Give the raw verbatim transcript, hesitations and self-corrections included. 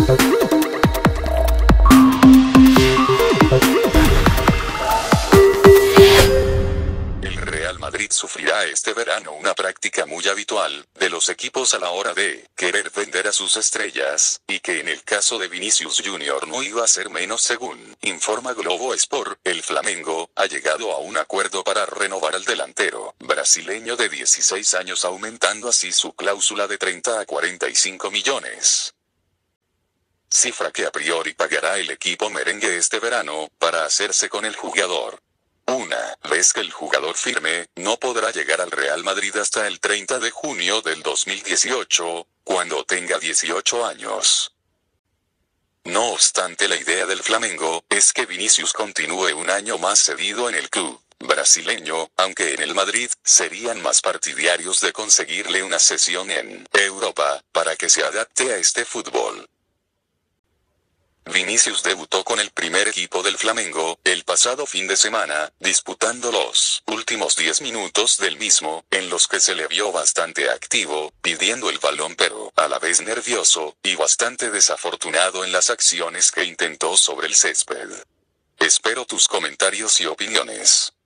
El Real Madrid sufrirá este verano una práctica muy habitual de los equipos a la hora de querer vender a sus estrellas, y que en el caso de Vinicius Junior no iba a ser menos. Según informa Globo Sport, el Flamengo ha llegado a un acuerdo para renovar al delantero brasileño de dieciséis años, aumentando así su cláusula de treinta a cuarenta y cinco millones. Cifra que a priori pagará el equipo merengue este verano para hacerse con el jugador. Una vez que el jugador firme, no podrá llegar al Real Madrid hasta el treinta de junio del dos mil dieciocho, cuando tenga dieciocho años. No obstante, la idea del Flamengo es que Vinicius continúe un año más cedido en el club brasileño, aunque en el Madrid serían más partidarios de conseguirle una cesión en Europa, para que se adapte a este fútbol. Vinicius debutó con el primer equipo del Flamengo el pasado fin de semana, disputando los últimos diez minutos del mismo, en los que se le vio bastante activo, pidiendo el balón pero a la vez nervioso, y bastante desafortunado en las acciones que intentó sobre el césped. Espero tus comentarios y opiniones.